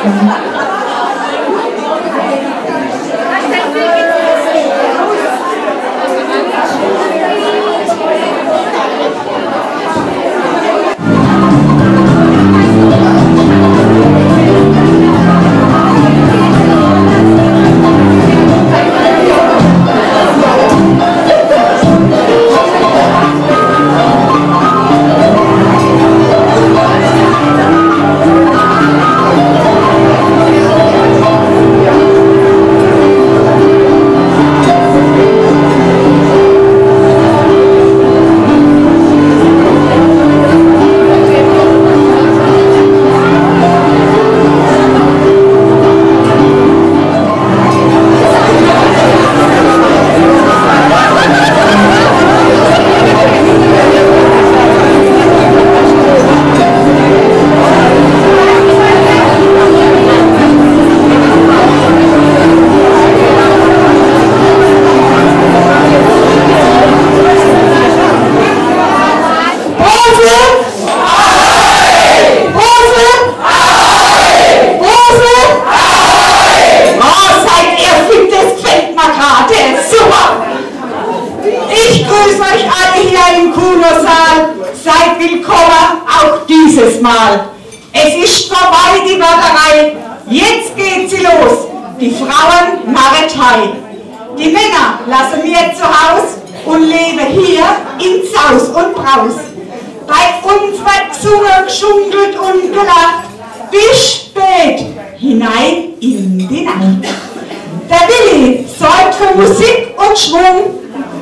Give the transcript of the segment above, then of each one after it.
Mal. Es ist vorbei, die Mörderei. Jetzt geht sie los. Die Frauennarretei. Die Männer lassen wir zu Haus und leben hier in Saus und Braus. Bei uns wird gesungen, geschunkelt und gelacht. Bis spät hinein in die Nacht. Der Willi sorgt für Musik und Schwung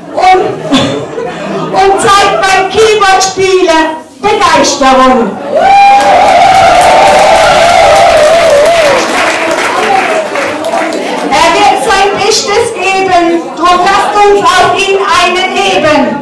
und zeigt beim Keyboard-Spielen Begeisterung. Er wird sein Bestes geben, drum lasst uns auf ihn einen heben.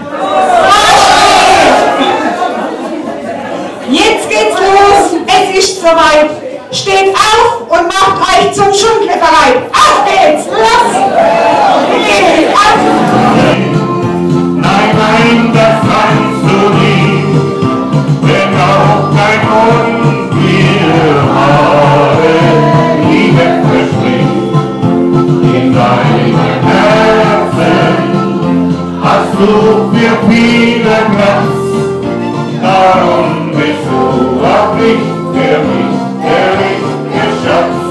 Jetzt geht's los, es ist soweit. Steht auf und macht euch zum Schunkeln bereit. Auf geht's, los! Geht auf! Nein, nein, das kannst du nie, denn auch dein Mund wir haben Liebe verspricht. In deinem Herzen hast du für viele Platz, darum bist du auch nicht für mich der richtige Schatz.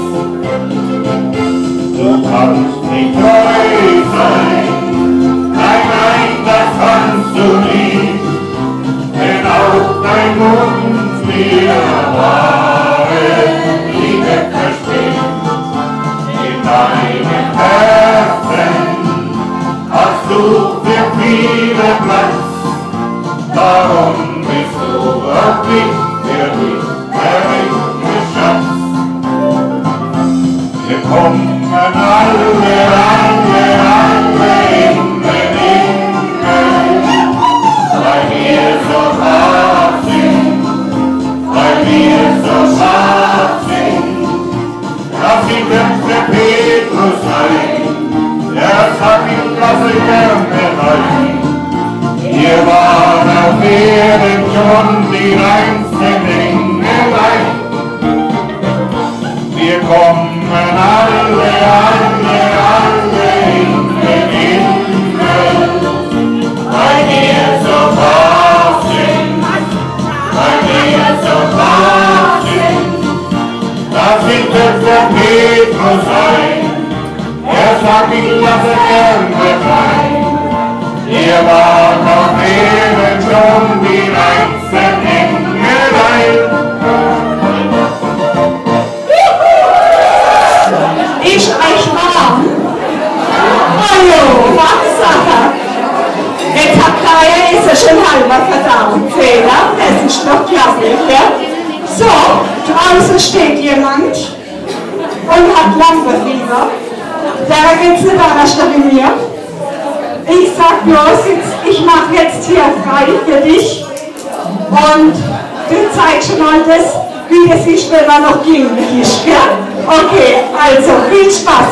Du kannst nicht treu sein, nein, nein, das kannst du nie, denn auch dein Mund mir wahre Liebe verspricht. In deinem Herzen hast du für viele Platz, darum bist du auch nicht für mich der richtige Schatz. Wir kommen alle in den Himmel, weil wir so brav sind, weil wir so scharf sind. Lass ihn der Petrus sein, er sagt ihm, lass ich gerne rein. Wir waren auf Erden schon die reinsten Engelein. Wir kommen alle in den Himmel, weil wir so brav sind, weil wir so brav sind. Lass ihn der Petrus sein, er sagt, ich lasse gerne rein. Wir waren auf Erden schon die reinsten Engelein. Ist euch warm? Hallo, Wachsacher. Jetzt hat Kaya, ist er schon halber verdaut. Fehler, das ist noch klassisch, ja? So, draußen steht jemand und hat Lampenfieber. Der geht's nicht anders wie mir. Ich sag bloß, ich mache jetzt hier frei für dich und du zeigst schon mal das, wie das ist, wenn man noch glücklich ist, ja? Okay, also viel Spaß!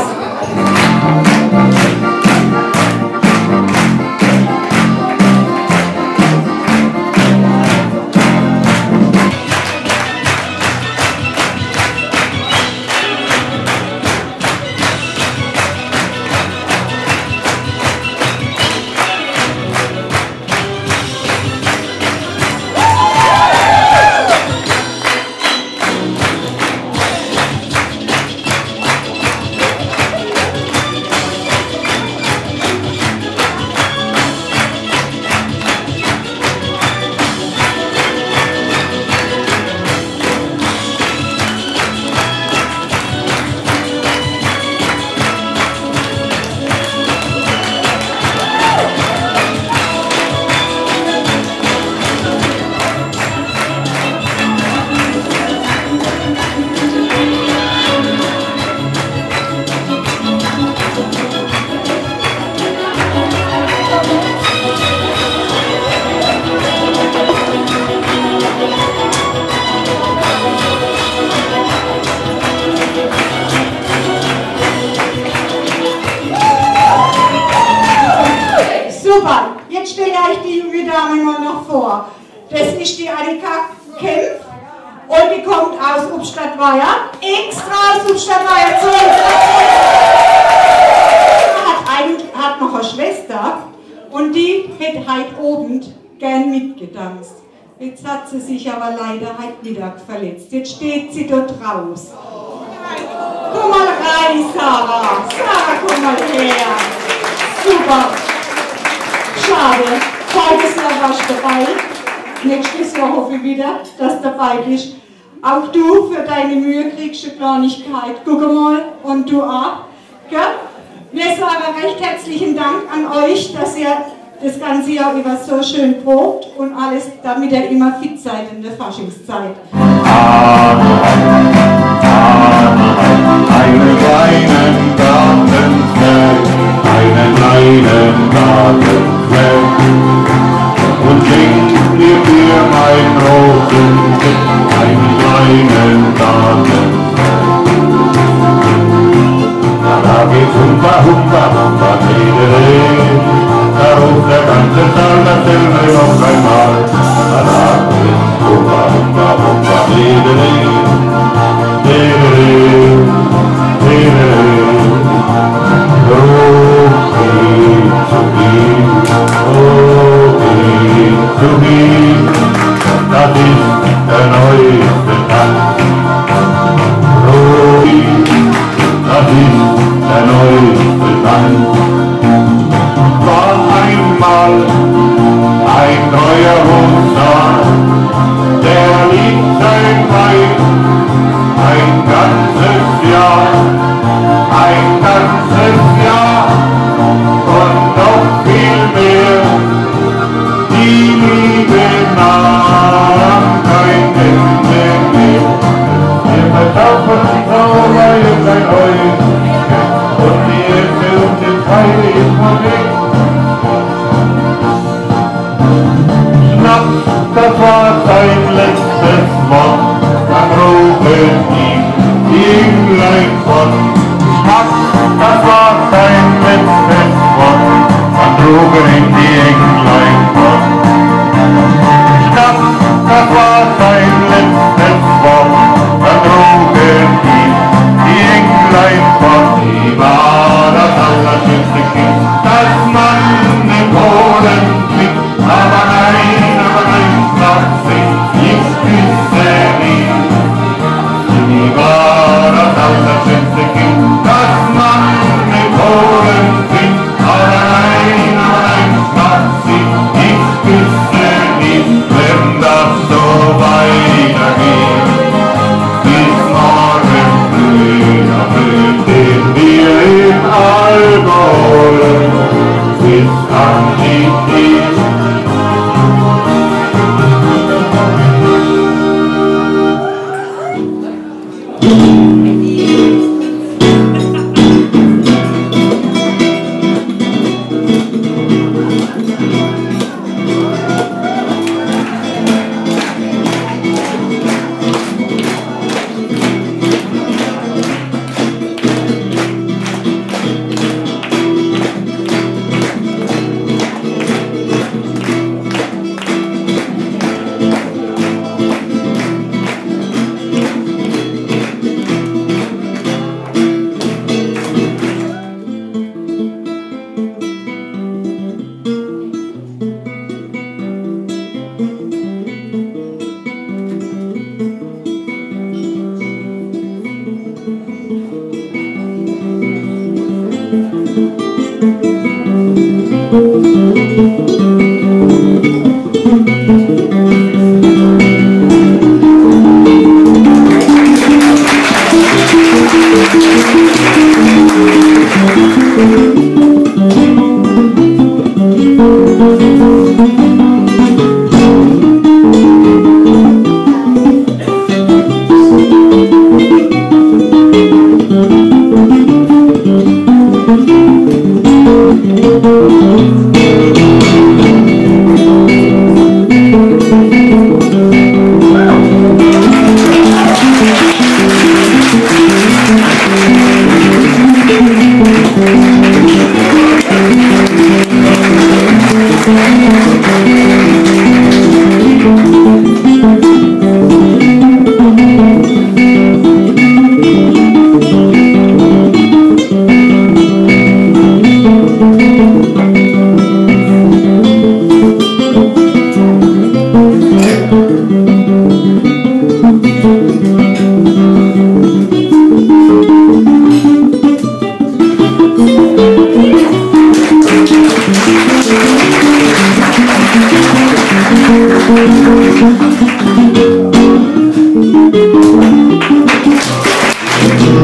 ist die Annika Kempf und die kommt aus Ubstadtweier, extra aus Ubstadtweier zu uns. Hat noch eine Schwester und die hätte heute oben gern mitgetanzt. Jetzt hat sie sich aber leider heute Mittag verletzt. Jetzt steht sie dort raus. Komm mal rein, Sarah. Sarah, komm mal her. Super. Schade. Voriges Jahr warst du dabei. Nächstes Jahr hoffe ich wieder, dass du dabei bist. Auch du für deine Mühe kriegst eine Kleinigkeit. Guck mal. Und du auch. Gell? Wir sagen recht herzlichen Dank an euch, dass ihr das ganze Jahr über so schön probt und alles, damit ihr immer fit seid in der Faschingszeit. Einen kleinen Gartenzwerg, einen kleinen Gartenzwerg, und schenk mir mein Rosenstück, einen kleinen Gartenzwerg. Da geht's Humba, Humba, Humba, da ruft der ganze Saal dasselbe noch einmal. Da geht's Humba, Humba, Humba, das ist der neueste Tanz. Das ist der neueste Tanz. War einmal ein treuer Husar, der liebt sein Weib ein ganzes Jahr und noch viel mehr. Die Liebe nahm kein Ende mehr. Wir verkaufen die Traureihe sein Heu und die Äste und den Pfeil ist von weg. Schnaps, das war sein letztes Wort, dann rufen ihm die Englein von. Schnaps, das war sein letztes Wort, dann trugen ihm die Englein von. Schnaps, das war sein letztes Wort, dann trugen ihm die Englein von. Sie war das allerschönste Kind, das man in Polen kriegt, aber nein, sagt sie, ich küsse ihn. Sie war das allerschönste Kind, das man in Polen kriegt, aber nein, sagt sie, ich küsse ihn. Wenn das so weitergeht, bis morgen früh, den wir im Alkohol bis an die Tee.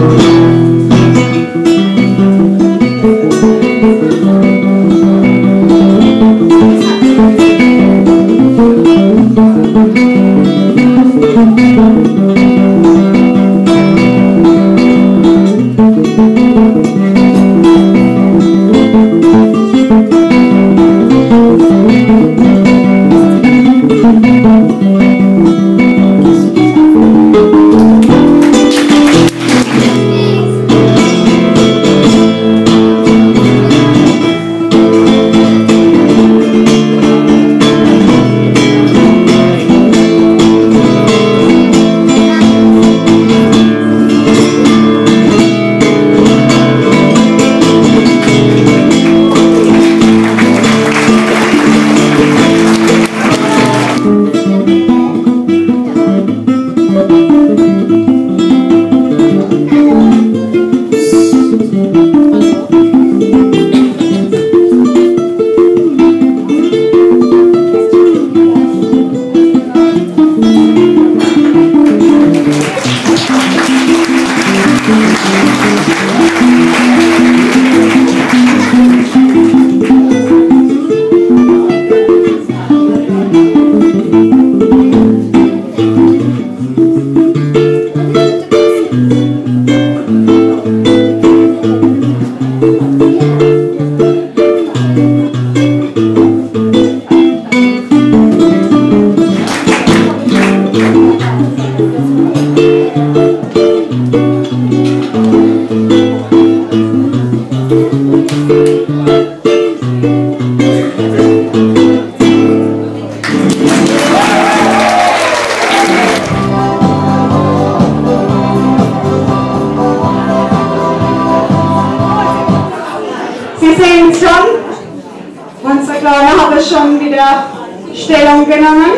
Schon wieder Stellung genommen.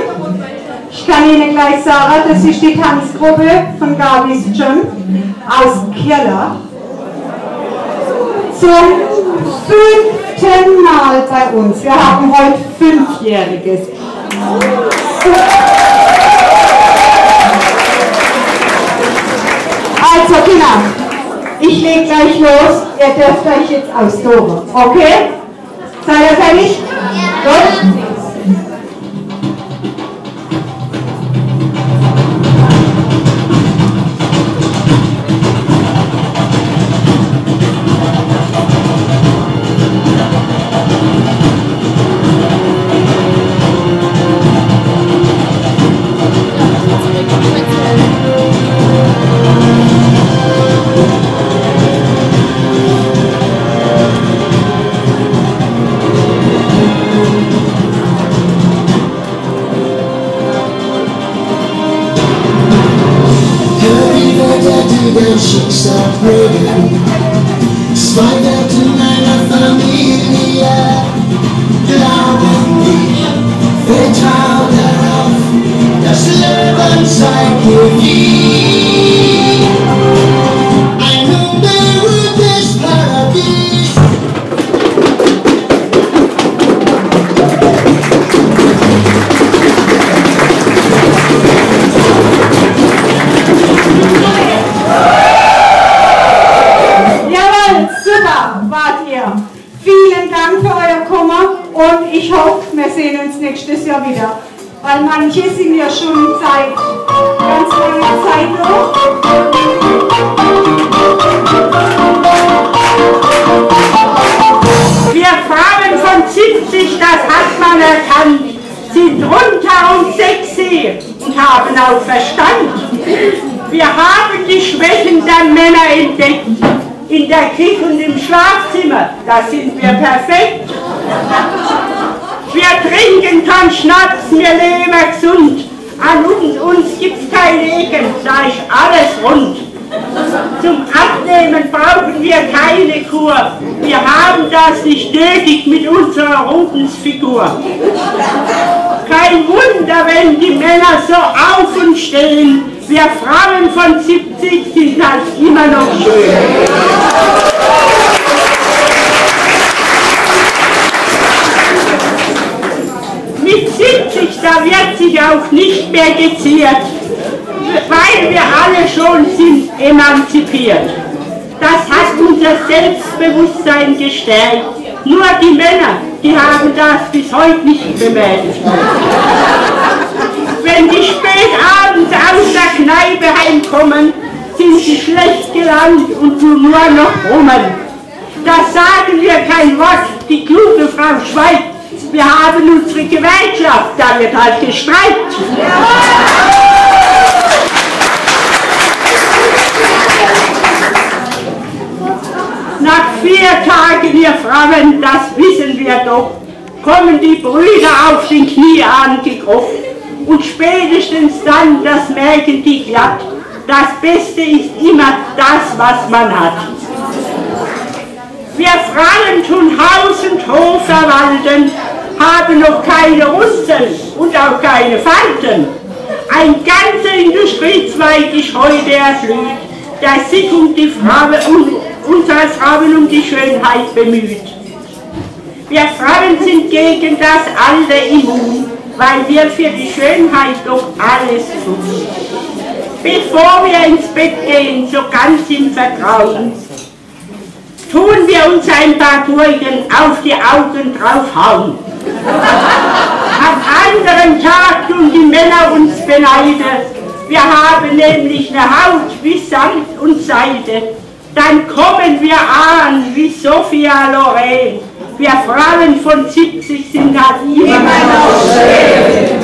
Ich kann Ihnen gleich sagen, das ist die Tanzgruppe von Gabis John aus Kirla. Zum 5. Mal bei uns. Wir haben heute 5-Jähriges. Also Kinder, ich lege gleich los. Ihr dürft euch jetzt austoben. Okay? Seid ihr fertig? Gut? She started praying. Smile down to meiner Familie. Glauben wir, vertrauen darauf, das Leben zeigt dir nie. Ein unberührtes Paradies. Vielen Dank für euer Kummer und ich hoffe, wir sehen uns nächstes Jahr wieder. Weil manche sind ja schon seit ganz langer Zeit noch. Wir Frauen von 70, das hat man erkannt, sind runter und sexy und haben auch Verstand. Wir haben die Schwächen der Männer entdeckt. In der Küche und im Schlafzimmer, da sind wir perfekt. Wir trinken keinen Schnaps, wir leben gesund. An uns gibt's keine Ecken, da ist alles rund. Zum Abnehmen brauchen wir keine Kur. Wir haben das nicht nötig mit unserer Rudensfigur. Kein Wunder, wenn die Männer so auf und stehen. Wir Frauen von 70 sind halt immer noch schön. Mit 70, da wird sich auch nicht mehr geziert, weil wir alle schon sind emanzipiert. ihr Selbstbewusstsein gestärkt. Nur die Männer, die haben das bis heute nicht bemerkt. Wenn die spät abends aus der Kneipe heimkommen, sind sie schlecht gelaunt und tun nur noch brummen. Da sagen wir kein Wort, die kluge Frau schweigt. Wir haben unsere Gewerkschaft, da wird halt gestreikt. Nach 4 Tagen, ihr Frauen, das wissen wir doch, kommen die Brüder auf den Knie angekrochen. Und spätestens dann, das merken die glatt, das Beste ist immer das, was man hat. Wir Frauen tun Haus und Hof verwalten, haben noch keine Russen und auch keine Falten. Ein ganzer Industriezweig ist heute erblüht, der sich um die unsere Frauen um die Schönheit bemüht. Wir Frauen sind gegen das Alter immun, weil wir für die Schönheit doch alles tun. Bevor wir ins Bett gehen, so ganz im Vertrauen, tun wir uns ein paar Gurken auf die Augen draufhauen. Am anderen Tag tun die Männer uns beneiden, wir haben nämlich eine Haut wie Sand und Seide. Dann kommen wir an wie Sophia Loren. Wir Frauen von 70 sind halt immer noch schön.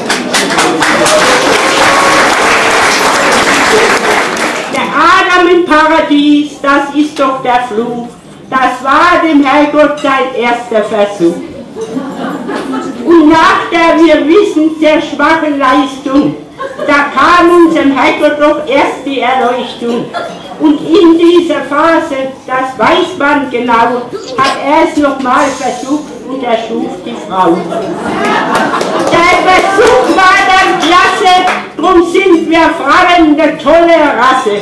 Der Adam im Paradies, das ist doch der Fluch. Das war dem Herrgott sein erster Versuch. Und nach der, wir wissen, sehr schwachen Leistung, da kam unserem Herrgott doch erst die Erleuchtung. Und in dieser Phase, das weiß man genau, hat er es nochmal versucht und erschuf die Frau. Der Versuch war dann klasse, drum sind wir Frauen eine tolle Rasse.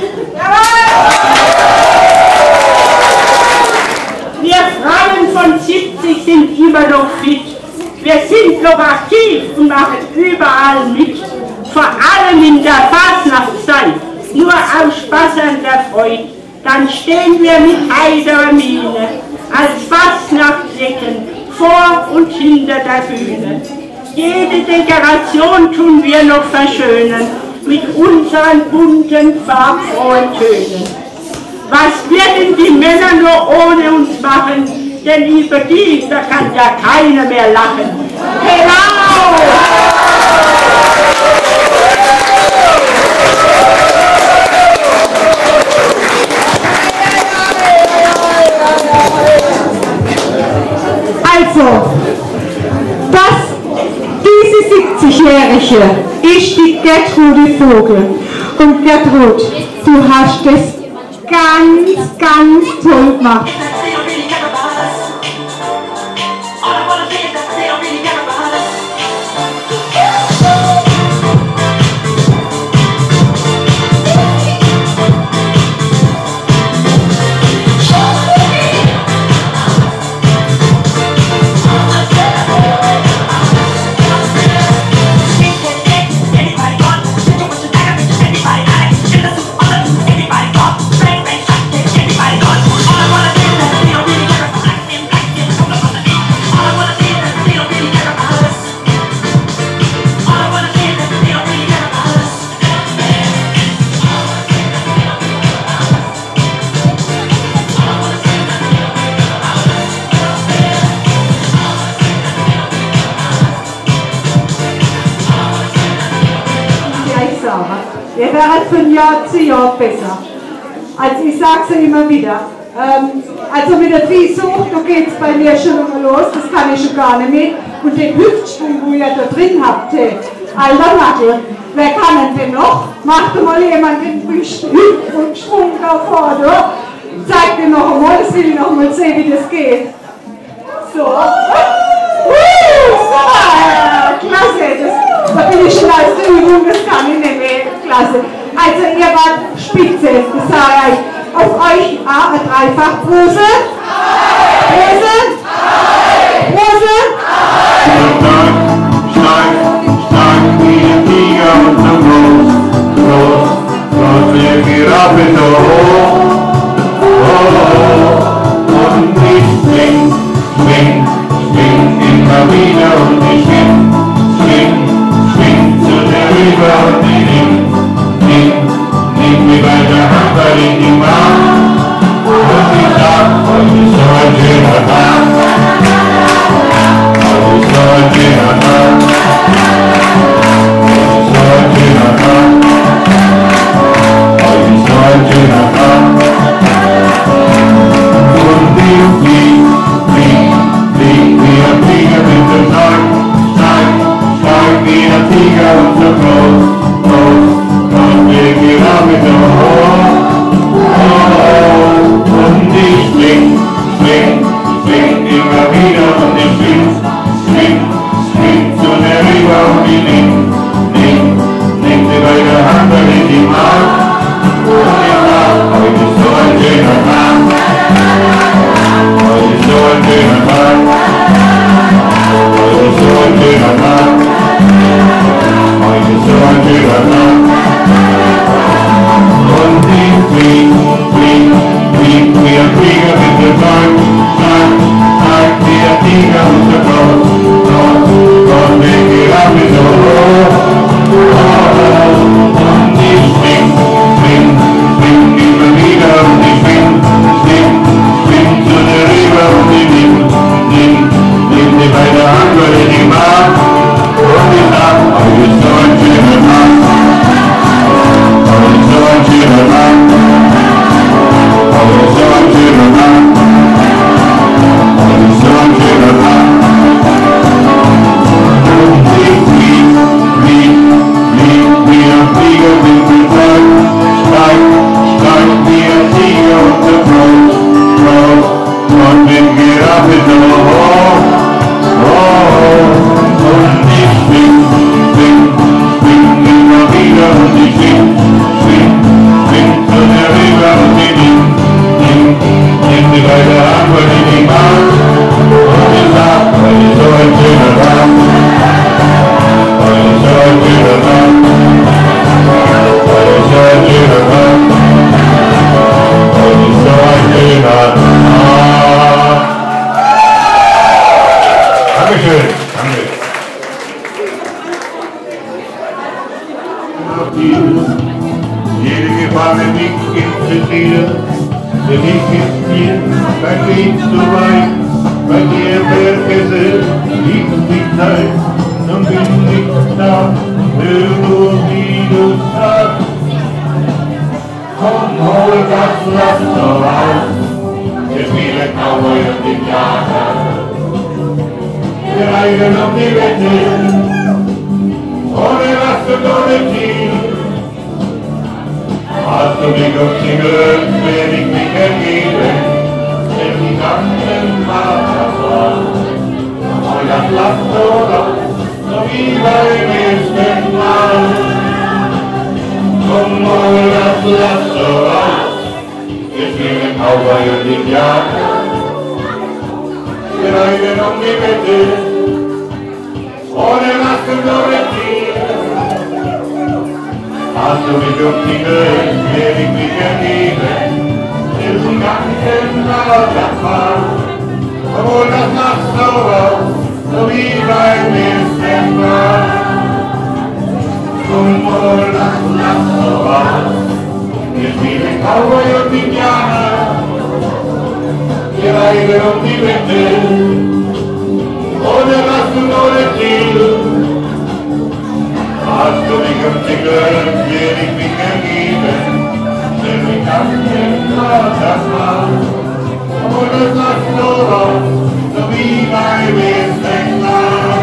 Wir Frauen von 70 sind immer noch fit. Wir sind noch aktiv und machen überall mit. Vor allem in der Fasnachtszeit, nur aus Spaß an der Freude. Dann stehen wir mit heiterer Miene als Fasnachtssäcken vor und hinter der Bühne. Jede Dekoration tun wir noch verschönen mit unseren bunten, farbfrohen Tönen. Was werden die Männer nur ohne uns machen? Denn über die, da kann ja keiner mehr lachen. Genau! Also, diese 70-Jährige ist die Gertrude Vogel. Und Gertrud, du hast es ganz, ganz toll gemacht. Wir werden von Jahr zu Jahr besser. Also ich sage es immer wieder. Also mit der Viehsucht, da geht es bei mir schon mal los, das kann ich schon gar nicht mehr. Und den Hüftschwung, wo ihr da drin habt, alter Nagel, wer kann denn noch? Macht mal jemand den Hüftschwung da vorne. Zeigt mir noch einmal, das will ich noch mal sehen, wie das geht. So. Klasse, da bin ich schon als Übung, das kann ich nicht mehr. Klasse. Also ihr wart spitze, das sage ich. Auf euch eine Dreifachpose. Pose. Pose. Stark wie ein Tiger und so groß, wie Giraffe so hoch. schwing, schwing immer wieder und ich schwing, schwing, schwing zu der rüber und ich nimm mir bei der Hand, weil ich die mag. Und ich sag, heute ist so ein schöner Tag. Heute ist so ein schöner Tag. Heute ist so ein schöner Tag. Heute ist so ein schöner Tag. Und ich flieg wie ein Flieger mit dem Steig, steig wie ein Tiger und so groß, und wir gehen ab mit dem Hoch. Und ich schwing immer wieder und ich schwing zu der Rüber und ich nimm sie bei der Hand, weil ich die mag. Und ich sag, heute ist so ein schöner Tag. Heute ist so ein schöner Tag. Heute ist so ein schöner Tag. Heute ist so ein schöner Tag. Und ich flieg wie ein Flieger mit dem Steig, steig wie ein Tiger und so groß, und ich geh ab mit so hoch. Und ich schwing immer wieder und ich schwing zu der Rüber und ich nimm sie bei der Hand, weil ich die mag. Und ich sag, heute ist so ein schöner Tag. Heute ist so ein schöner Tag. Heute ist so ein schöner Tag. Heute ist so ein schöner Tag. Und ich flieg wie ein Flieger mit dem Steig, steig wie ein Tiger und so groß, und wir gehen ab mit so hoch. Und ich schwing immer wieder und ich schwing zu der Rüber und ich nimm sie bei der Hand, weil ich die mag. Und ich sag, heute ist so ein schöner Tag. Heute ist so ein schöner Tag. Heute ist so ein schöner Tag. Heute ist so ein schöner Tag. Dankeschön. Danke. Jede Gefahr wird nicht interessiert, denn ich ist hier, mein Leben so weit, bei dir vergesse ich die Zeit, und bin nicht da, hör nur wie du sagst. Komm, hol das Lass doch aus, wir spielen Cowboy und Indianer. Wir reiten um die Wette, ohne Rast und ohne Ziel. Hast du mich umzingelt, werde ich mich ergeben, denn die ganzen Vater und das Lass so raus, so wie beim ersten Mal. Komm, hol das Lass so raus, wir spielen Cowboy und Indianer. Wir reiten um die Wette, ohne Rast und ohne Ziel. Hast du mich umzingelt, werde ich mich ergeben, diesen ganzen Wasserfall. Obwohl das Nacht so raus, so wie beim ersten Mal. Obwohl das Nacht so raus, wir spielen Cowboy und Indianer. Wir reiten um die Wette, ohne Rast und ohne Ziel. Hast du mich umzingelt, werde ich mich ergeben, denn ich kann den Wasserfall. Und es macht so raus, so wie beim ersten Mal.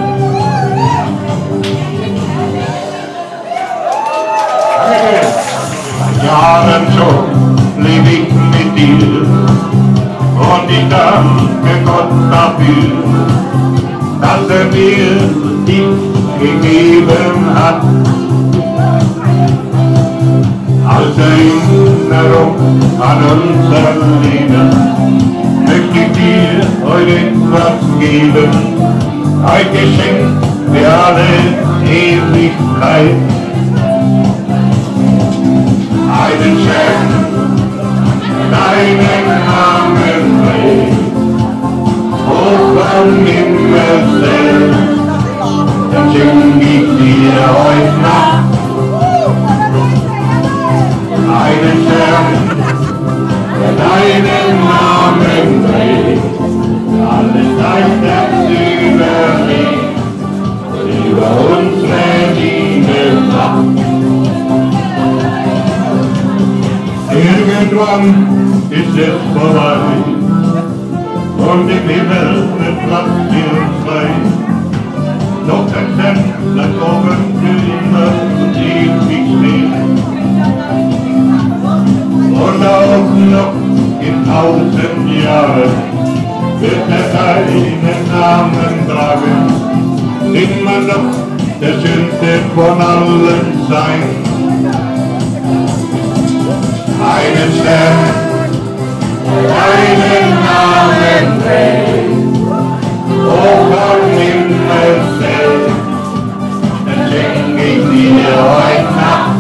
Jahren schon lebe ich mit dir und ich danke Gott dafür, dass mir dich gegeben hat. Als Erinnerung an unser Leben möchte ich dir heute etwas geben, ein Geschenk für alle Ewigkeit. Einen Schein, deinen Namen trägt, vom Himmel fällt, dann schenk ich dir heute Nacht einen Stern, der deinen Namen trägt, alle Zeit das überlebt, über unsere Liebe macht. Irgendwann ist es vorbei und im Himmel wird Platz für uns frei. Doch ein Stern bleibt oben für immer und ewig stehen. Und auch noch in 1000 Jahren wird er seinen Namen tragen, immer noch der schönste von allen sein. Einen Stern, deinen Namen trägt, hoch am Himmelsfeld, dann schenk ich dir heute Nacht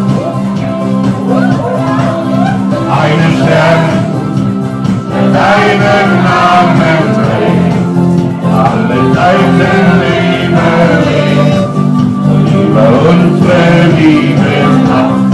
einen Stern, der deinen Namen trägt, alle Zeiten überlebt und über unsere Liebe macht.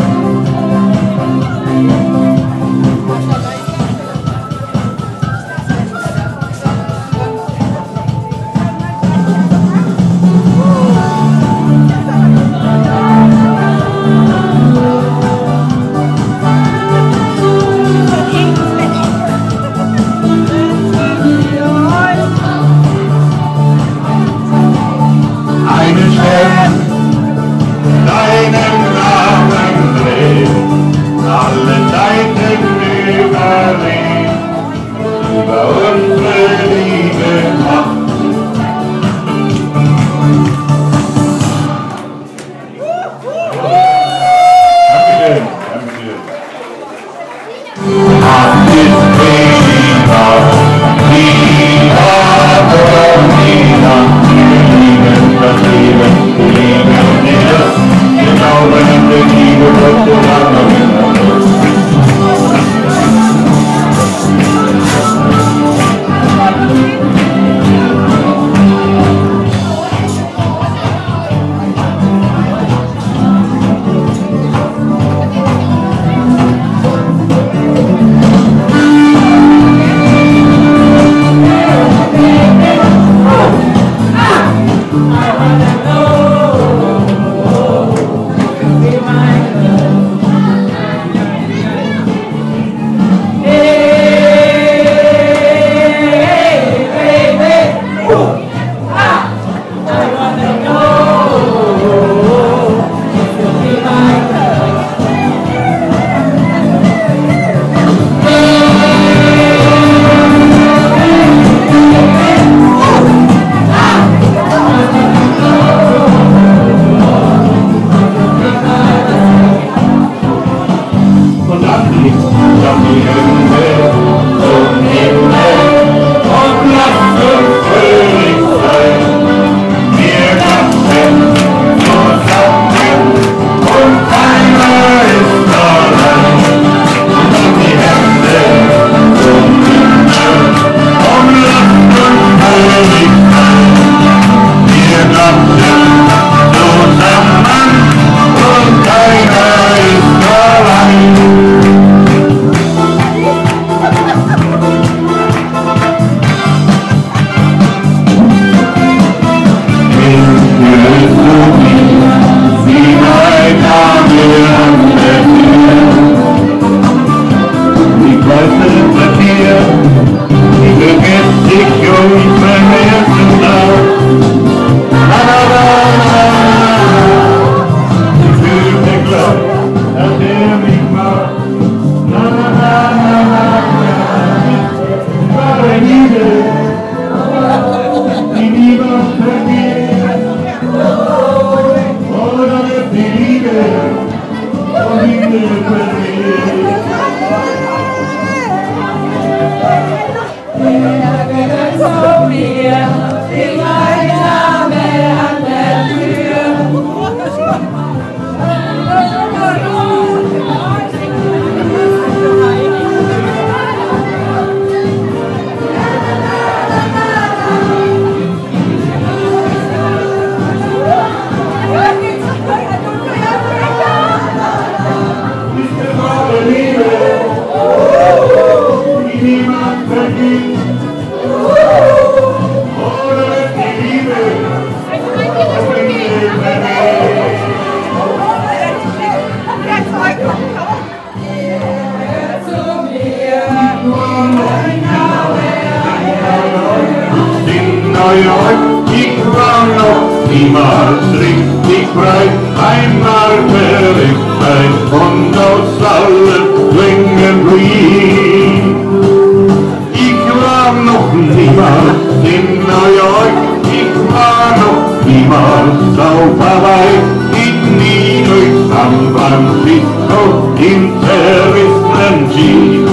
York, ich war noch niemals richtig frei. Einmal wäre ich ein Hund aus allen Klingen blieb. Ich war noch niemals in New York, ich war noch niemals auf Hawaii, in New York, San Francisco, in zerrissenen Jeans.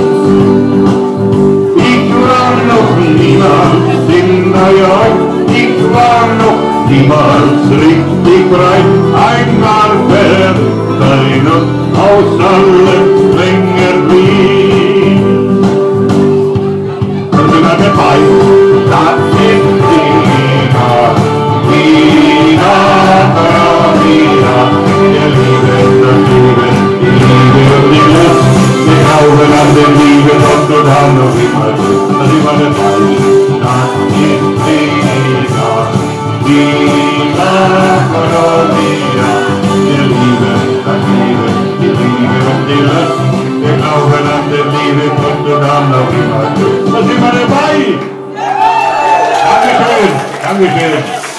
Ich war noch niemals in New York, ich war noch niemals richtig frei. Einmal Fernseher aus allen Klingen blieb. Dabei, das ist Nina, Nina, Nina, der Liebe, das Liebe, die Liebe und die Lust, wir glauben an der Liebe, kommt und haben noch immer Glück, das ist immer dabei, das ist Nina, Nina, Nina, der Liebe, das Liebe, die Liebe und die Lust, wir glauben an der Liebe, kommt und haben noch immer Glück. Da sind wir dabei! Dankeschön! Dankeschön!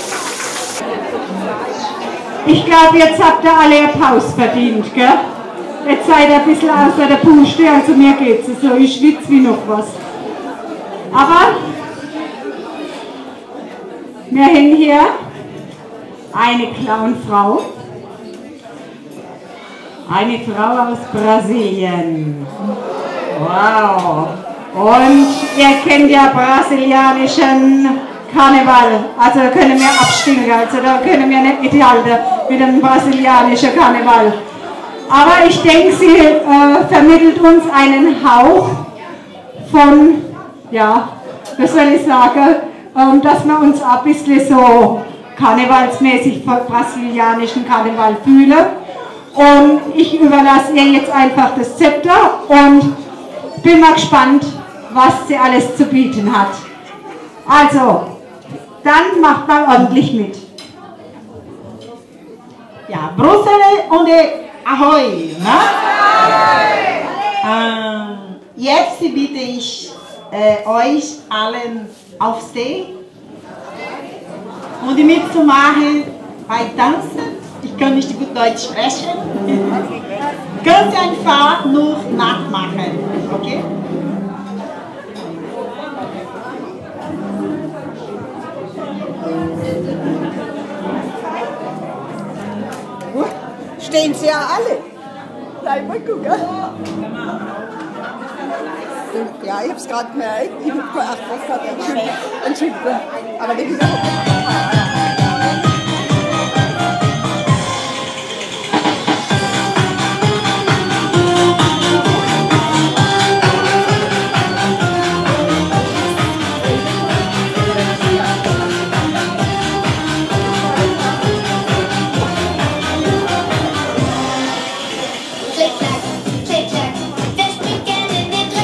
Ich glaube, jetzt habt ihr alle Applaus verdient, gell? Jetzt seid ihr ein bisschen außer der Puste, also mir geht's so, ich schwitze wie noch was. Aber wir haben hier eine Clownfrau. Eine Frau aus Brasilien. Wow! Und ihr kennt ja brasilianischen Karneval, also da können wir abstinken, also da können wir nicht mithalten mit dem brasilianischen Karneval. Aber ich denke, sie vermittelt uns einen Hauch von, ja, was soll ich sagen, dass wir uns ein bisschen so karnevalsmäßig vom brasilianischen Karneval fühlen. Und ich überlasse ihr jetzt einfach das Zepter und bin mal gespannt, was sie alles zu bieten hat. Also, dann macht mal ordentlich mit. Ja, Brüssel und Ahoi. Ne? Jetzt bitte ich euch allen aufstehen und mitzumachen bei Tanzen. Ich kann nicht gut Deutsch sprechen. Könnt ihr einfach nur nachmachen, okay? Stehen sie ja alle. Bleib mal gucken. Ja, ich hab's gerade gemerkt. Ich hab gedacht, was hat er geschmeckt? Entschuldigung. Aber wie gesagt.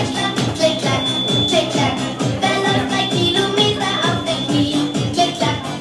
Klick, klack, wer läuft 3 Kilometer auf den Knien? Klick, klack,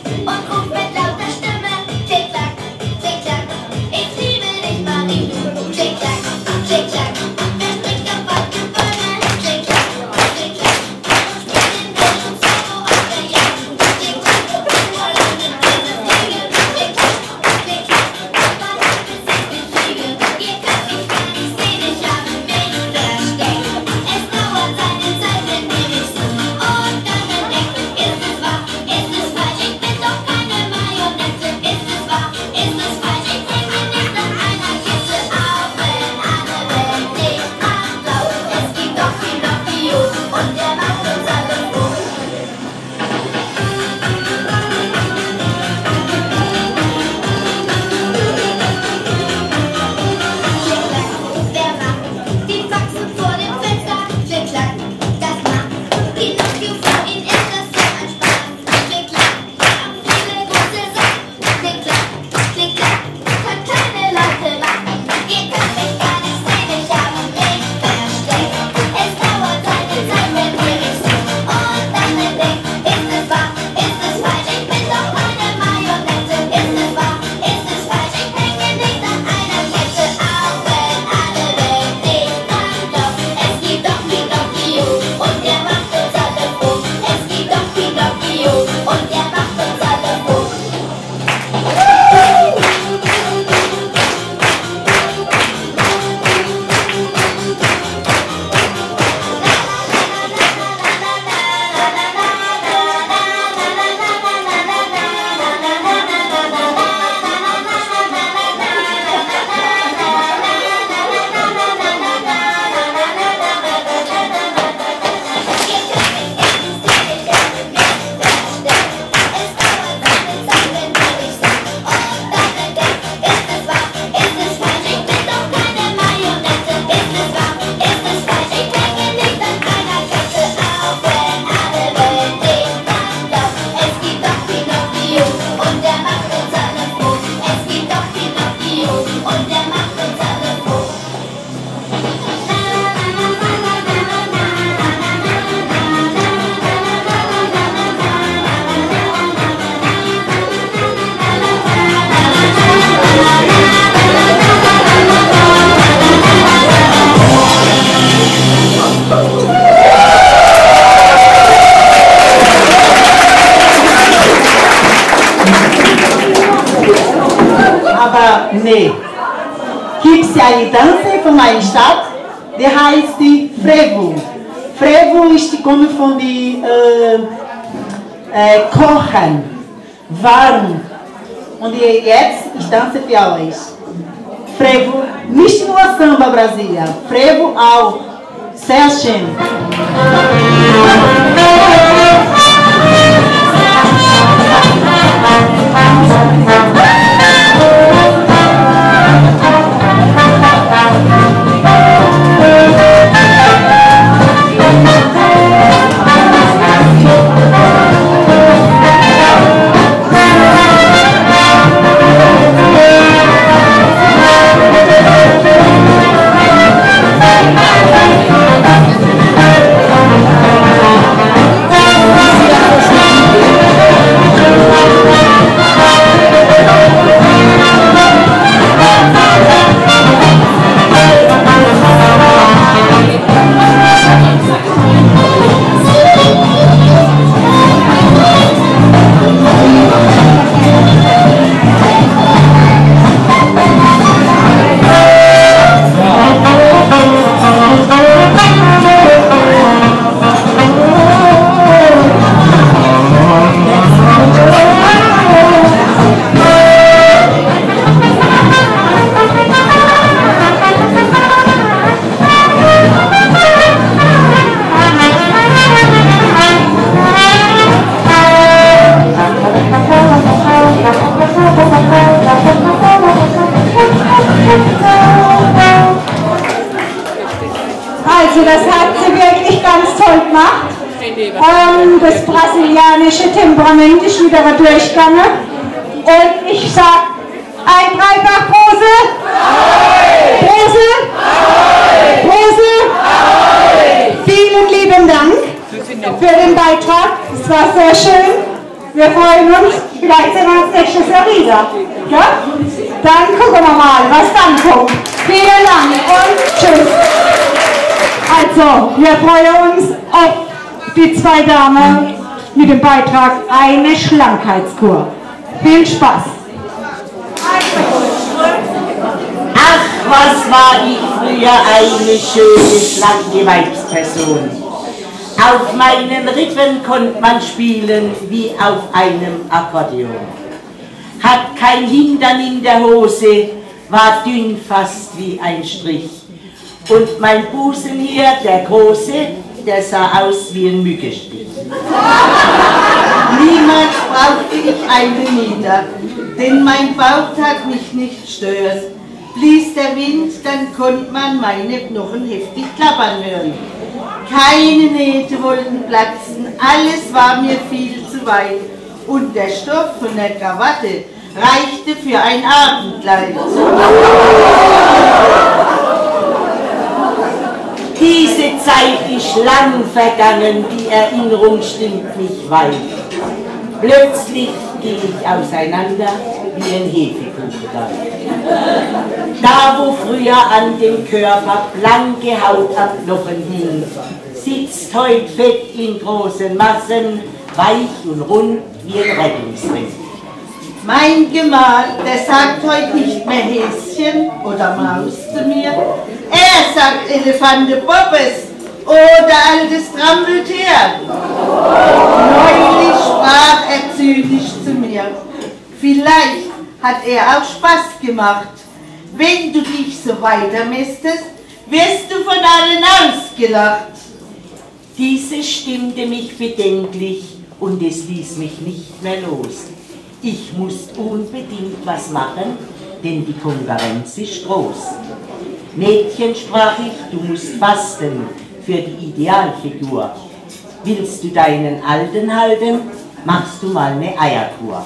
Schnee. Gibt es eine Tanze von meiner Stadt, die heißt die Frevo. Frevo ist die kommt von die Kochen, warm. Und jetzt, ich tanze für euch. Frevo, nicht nur Samba Brasília, Frevo auch. Sehr schön. Also das hat sie wirklich ganz toll gemacht. Das brasilianische Temperament ist wieder durchgegangen. Und ich sag, ein Dreifach-Pose. Pose. Pose. Vielen lieben Dank für den Beitrag. Es war sehr schön. Wir freuen uns. Vielleicht sehen wir uns nächstes Jahr wieder. Ja? Dann gucken wir mal, was dann kommt. Vielen Dank und tschüss. Also, wir freuen uns auf die zwei Damen mit dem Beitrag Eine Schlankheitskur. Viel Spaß! Ach, was war ich früher eine schöne, schlanke Weibsperson. Auf meinen Rippen konnte man spielen wie auf einem Akkordeon. Hat kein Hintern in der Hose, war dünn fast wie ein Strich. Und mein Busen hier, der große, der sah aus wie ein Mückenstich. Niemals brauchte ich eine Nieder, denn mein Bauchtag mich nicht stört. Blies der Wind, dann konnte man meine Knochen heftig klappern hören. Keine Nähte wollten platzen, alles war mir viel zu weit. Und der Stoff von der Krawatte reichte für ein Abendkleid. Diese Zeit ist lang vergangen, die Erinnerung stimmt mich weit. Plötzlich ging ich auseinander wie ein Hefekuchenteig. Da, wo früher an dem Körper blanke Haut am Knochen hing, sitzt heut Fett in großen Massen, weich und rund wie ein Rettungsring. Mein Gemahl, der sagt heute nicht mehr Häschen oder Maus zu mir. Er sagt Elefante Bobbes oder altes Trampeltier. Neulich sprach er zynisch zu mir. Vielleicht hat er auch Spaß gemacht. Wenn du dich so weitermästest, wirst du von allen ausgelacht. Diese stimmte mich bedenklich und es ließ mich nicht mehr los. Ich musste unbedingt was machen, denn die Konkurrenz ist groß. Mädchen, sprach ich, du musst fasten für die Idealfigur. Willst du deinen Alten halten, machst du mal eine Eierkur.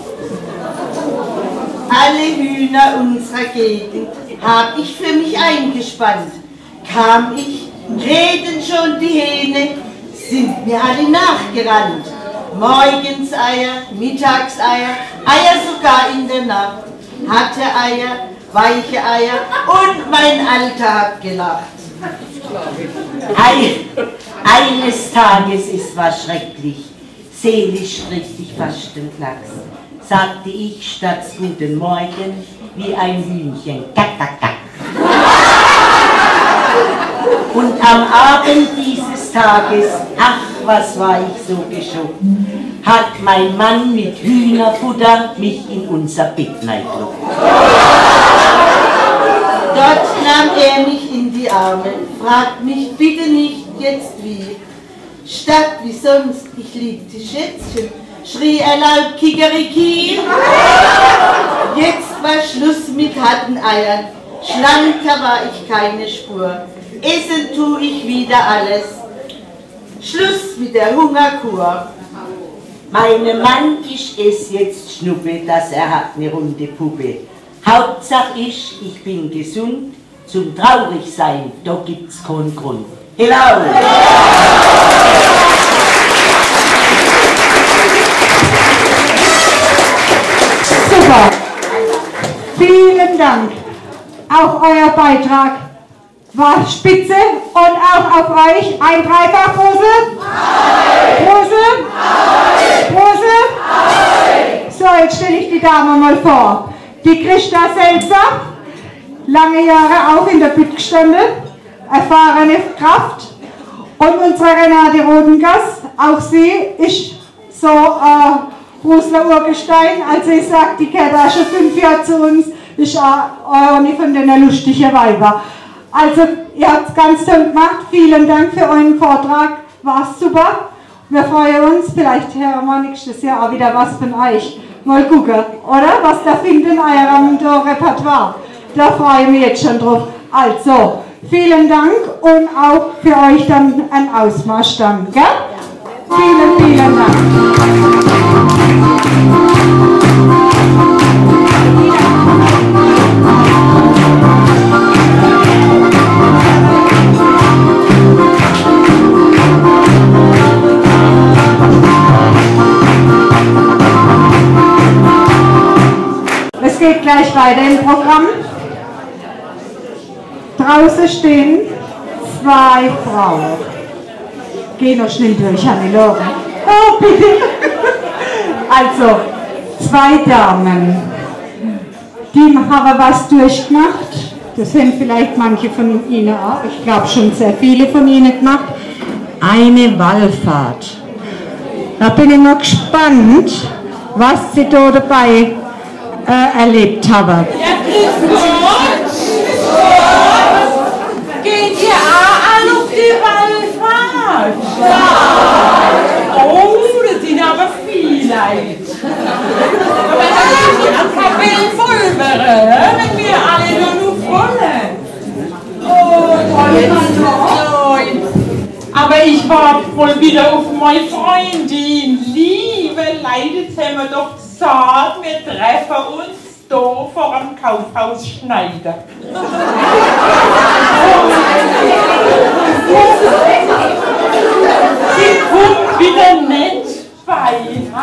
Alle Hühner unserer Gegend hab ich für mich eingespannt. Kam ich, reden schon die Hähne, sind mir alle nachgerannt. Morgenseier, Mittagseier, Eier sogar in der Nacht. Hatte Eier, weiche Eier und mein Alter hat gelacht. Eines Tages, es war schrecklich, seelisch strich ich fast den Klacks. sagte ich statt Guten Morgen wie ein Hühnchen. Kack, kack, kack. Und am Abend dieses Tages, ach, was war ich so geschockt, hat mein Mann mit Hühnerfutter mich in unser Bett hineingelockt. Dort nahm er mich in die Arme, fragt mich bitte nicht jetzt wie. Statt wie sonst, ich liebte Schätzchen, schrie er laut Kikeriki. Jetzt war Schluss mit harten Eiern, schlanker war ich keine Spur. Essen tu ich wieder alles. Schluss mit der Hungerkur. Meinem Mann ist es jetzt Schnuppe, dass er hat eine runde Puppe. Hauptsache ich bin gesund, zum traurig sein, da gibt's keinen Grund. Hello! Super! Vielen Dank! Auch euer Beitrag war spitze und auch auf euch ein Dreifach-Brose. Brose. So, jetzt stelle ich die Dame mal vor. Die Christa Selzer, lange Jahre auch in der Bütt gestanden, erfahrene Kraft. Und unsere Renate Rodengass, auch sie ist so Brusler Urgestein. Also ich sage, die gehört auch schon 5 Jahre zu uns, ist auch eine von den lustigen Weiber. Also, ihr habt es ganz toll gemacht. Vielen Dank für euren Vortrag. War super. Wir freuen uns. Vielleicht hören wir nächstes Jahr auch wieder was von euch. Mal gucken, oder? Was da findet in eurem Repertoire. Da freue ich mich jetzt schon drauf. Also, vielen Dank und auch für euch dann ein Ausmarsch dann, gell? Vielen Dank. Es geht gleich weiter im Programm. Draußen stehen 2 Frauen. Geh noch schnell durch, Hannelore. Oh, bitte. Also, 2 Damen. Die haben was durchgemacht. Das haben vielleicht manche von Ihnen auch. Ich glaube schon sehr viele von Ihnen gemacht. Eine Wallfahrt. Da bin ich mal gespannt, was Sie da dabei erlebt haben. Ja, grüß Gott! Geht ihr auch alle auf die Wallfahrt? Ja! Oh, das sind aber viele Leute. Aber das ist die Kapelle voll wäre, wenn wir alle nur wollen. Oh, toll. Aber ich warte wohl wieder auf meine Freundin. Liebe Leute, jetzt haben wir doch gesagt, wir treffen uns da vor dem Kaufhaus Schneider. Sie kommt wieder nicht bei.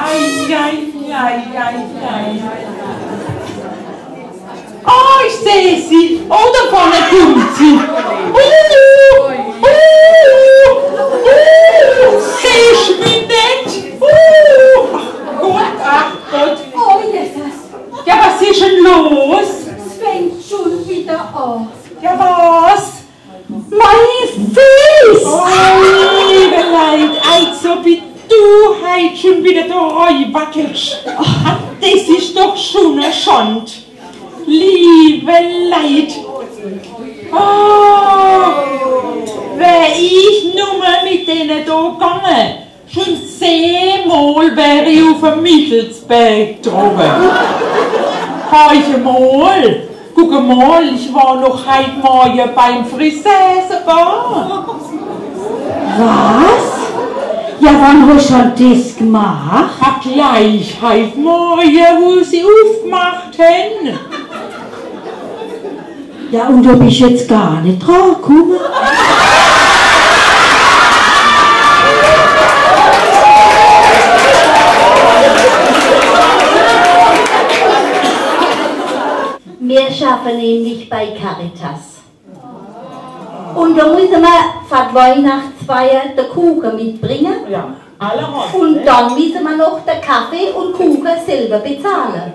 Oh, ich sehe sie. Oh, da vorne kommt sie. Siehst du mich nicht? Ach Gott. Oh, Jesus. Ja, was ist denn los? Es fängt schon wieder an. Ja, was? Mein Fies! Oh, liebe Leute, also wie du heute schon wieder da reinwackelst. Das ist doch schon eine Schande. Liebe Leute. Oh, wäre ich nur mal mit denen da gegangen, schon 10-mal wäre ich auf dem Michelsberg droben. Heute mal. Guck mal, ich war noch heute Morgen beim Friseurbar. Was? Ja, wann hast du schon das gemacht? Ach, gleich heute Morgen, wo sie aufgemacht haben. Ja, und da bist du jetzt gar nicht dran gekommen. Wir arbeiten nämlich bei Caritas. Und da müssen wir für die Weihnachtsfeier den Kuchen mitbringen. Ja. Und dann müssen wir noch den Kaffee und Kuchen selber bezahlen.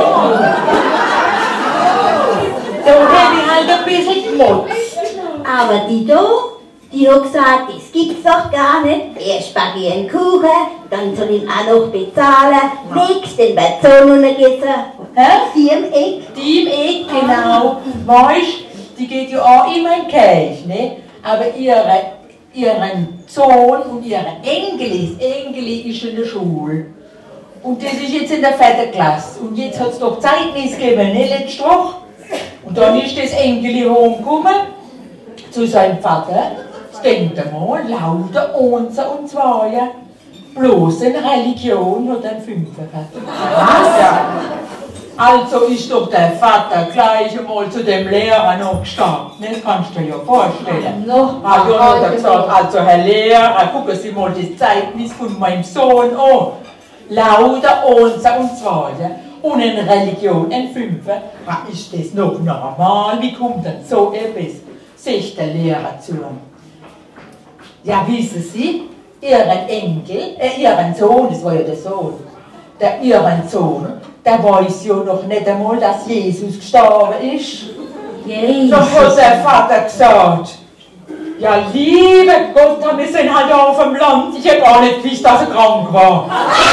Da hätte ich halt ein bisschen gemotzt. Aber die da, die hat gesagt, das gibt's doch gar nicht. Erst backe ich einen Kuchen, dann soll ich ihn auch noch bezahlen. Nix, den wird so noch gegessen. Die im Eck. Die im Eck, genau. Weißt, die geht ja auch immer in Kirche, ne? Aber ihren Sohn und ihre Enkel ist in der Schule. Und das ist jetzt in der 4. Klasse. Und jetzt hat es doch Zeugnis gegeben, ne? Letzte Woche. Und dann ist das Enkel heimgekommen zu seinem Vater. Das denkt mal, lauter Einser und Zweier. Bloß in Religion hat er 5 gehabt. Was? Ja. Also ist doch der Vater gleich einmal zu dem Lehrer noch gestanden. Das kannst du dir ja vorstellen. Hat ja noch gesagt, also Herr Lehrer, gucken Sie mal das Zeugnis von meinem Sohn an. Lauter Einser und Zweier. Und in Religion ein 5. Ist das noch normal? Wie kommt denn so etwas? Sagt der Lehrer zu ihm. Ja, wissen Sie, Ihren Sohn, das war ja der Sohn, Ihren Sohn, der weiß ja noch nicht einmal, dass Jesus gestorben ist. Jesus. Doch hat der Vater gesagt, ja, liebe Gott, wir sind halt auf dem Land, ich habe gar nicht gewusst, dass er krank war.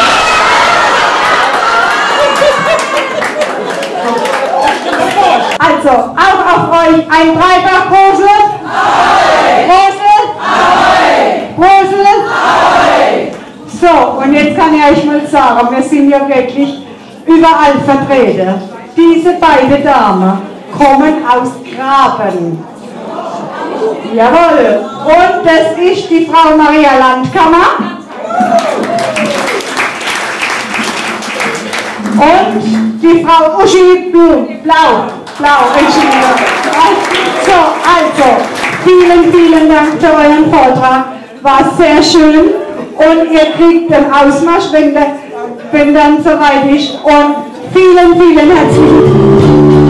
Also, auch auf euch ein Dreifach Rosel. Rosel. Rosel. So, und jetzt kann ich euch mal sagen, wir sind ja wirklich überall vertreten. Diese beiden Damen kommen aus Graben. Jawohl. Und das ist die Frau Maria Landkammer. Und die Frau Uschi Blau, Entschuldigung. So, also, vielen Dank für euren Vortrag. War sehr schön. Und ihr kriegt den Ausmarsch, wenn dann soweit ist. Und vielen herzlichen Dank.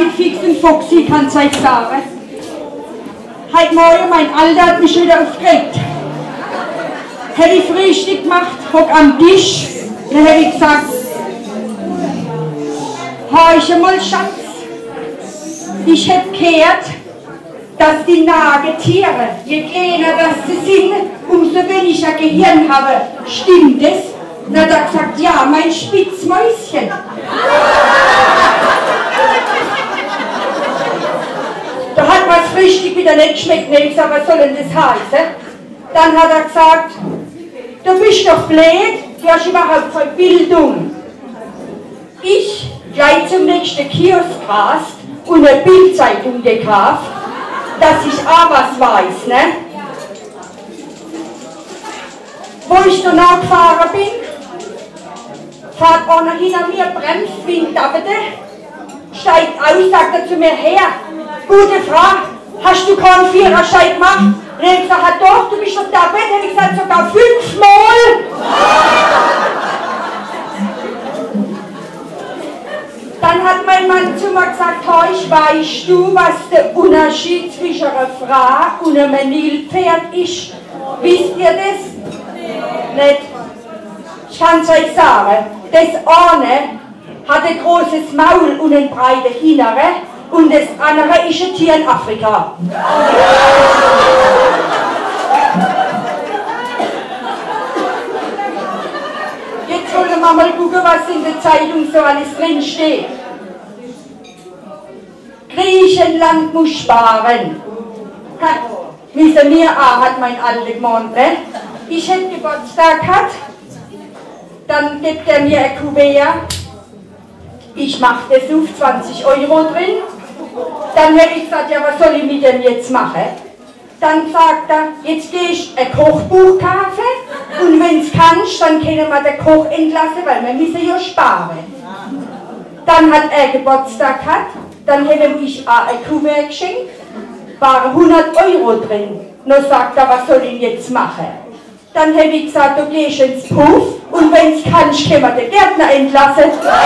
mit Fix und Foxy, kann's euch sagen. Heute Morgen, mein Alter hat mich wieder aufgeregt. Hätte ich Frühstück gemacht, hock am Tisch, dann hätte ich gesagt, horche mal, Schatz, ich hätte gehört, dass die Nagetiere, je kleiner das sie sind, umso weniger Gehirn haben. Stimmt es? Und dann hat er gesagt, ja, mein Spitzmäuschen. Da hat mir das Frühstück wieder nicht geschmeckt. Ne? Ich gesagt, was soll denn das heißen? Dann hat er gesagt, du bist doch blöd, du hast überhaupt keine Bildung. Ich gleich zum nächsten Kiosk rast und eine Bildzeitung gekauft, dass ich auch was weiß, ne? Wo ich danach gefahren bin, fährt einer hinter mir, bremst wie ein Dabbete, steigt aus, sagt er zu mir, her, gute Frau, hast du keinen Viererschein gemacht? Und ich gesagt, doch, du bist doch Dabbet, hätte ich gesagt, sogar 5-mal. Dann hat mein Mann zu mir gesagt, Horch, weißt du, was der Unterschied zwischen einer Frau und einem Nilpferd ist? Wisst ihr das? Nicht? Ich kann es euch sagen, das eine hat ein großes Maul und ein breites Innere und das andere ist ein Tier in Afrika. Jetzt wollen wir mal gucken, was in der Zeitung so alles drin steht. Griechenland muss sparen. Wissen wir auch, hat mein Alter gemeint, ne? Ich hätte Geburtstag gehabt, dann gibt er mir ein Kuvert, ich mache das auf 20 € drin, dann hätte ich gesagt, ja, was soll ich mit dem jetzt machen? Dann sagt er, jetzt gehst du ein Kochbuch kaufen und wenn es kannst, dann können wir den Koch entlassen, weil wir müssen ja sparen. Dann hat er Geburtstag gehabt, dann hätte ich auch ein Kuvert geschenkt, waren 100 € drin. Dann sagt er, was soll ich jetzt machen? Dann habe ich gesagt, du gehst ins Puff und wenn es kannst, können wir den Gärtner entlassen.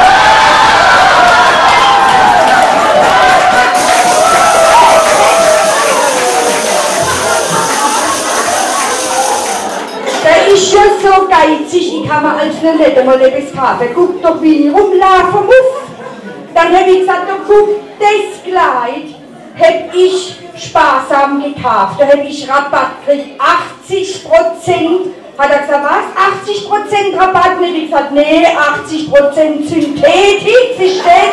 Der ist ja so geizig, ich kann mir als eine nicht einmal etwas kaufen. Guck doch, wie ich rumlaufen muss. Dann habe ich gesagt, du guck, das Kleid habe ich sparsam gekauft. Da habe ich Rabatt gekriegt, 80%. Hat er gesagt, was? 80% Rabatt? Und ich habe gesagt, nee, 80% Synthetik, ist das?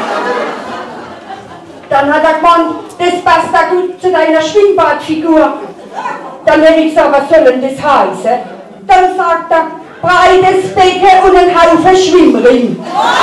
Dann hat er gemeint, das passt da gut zu deiner Schwimmbadfigur. Dann habe ich gesagt, was soll denn das heißen? Dann sagt er, breites Becken und ein Haufen Schwimmring.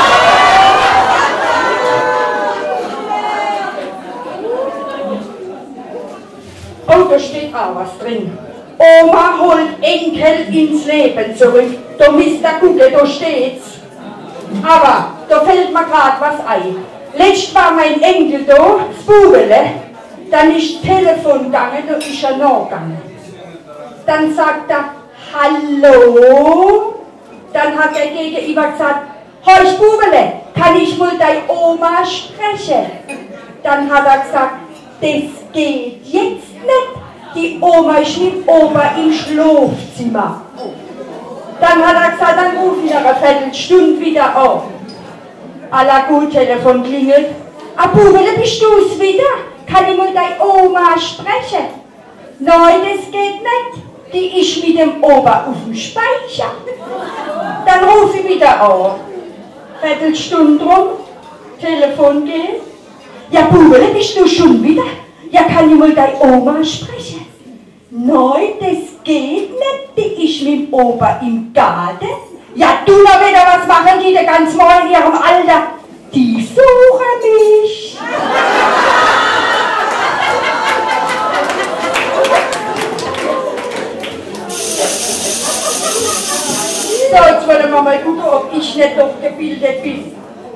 Oh, da steht auch was drin. Oma holt Enkel ins Leben zurück. Da müsst ihr gucken, da steht's. Aber da fällt mir gerade was ein. Letzt war mein Enkel da, das Bubele. Dann ist das Telefon gegangen, da ist er nachgegangen. Dann sagt er, hallo? Dann hat er gegenüber gesagt, Horch Bubele, kann ich mal deine Oma sprechen? Dann hat er gesagt, das geht jetzt nicht. Die Oma ist mit Opa im Schlafzimmer. Dann hat er gesagt, dann ruf ich nach einer Viertelstunde wieder an. Alla gut, Telefon klingelt. Ah, Bubele, bist du's wieder? Kann ich mal deine Oma sprechen? Nein, das geht nicht. Die ist mit dem Opa auf dem Speicher. Dann ruf ich wieder an. Viertelstunde rum, Telefon geht. Ja, Bubele, bist du schon wieder? Ja, kann ich mal deine Oma sprechen? Nein, das geht nicht. Die ist mit dem Opa im Garten. Ja, du noch wieder, was machen die da ganz mal in ihrem Alter? Die suchen mich. So, jetzt wollen wir mal gucken, ob ich nicht doch gebildet bin.